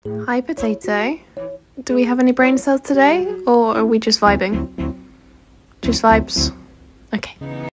Hi, Potato. Do we have any brain cells today, or are we just vibing? Just vibes? Okay.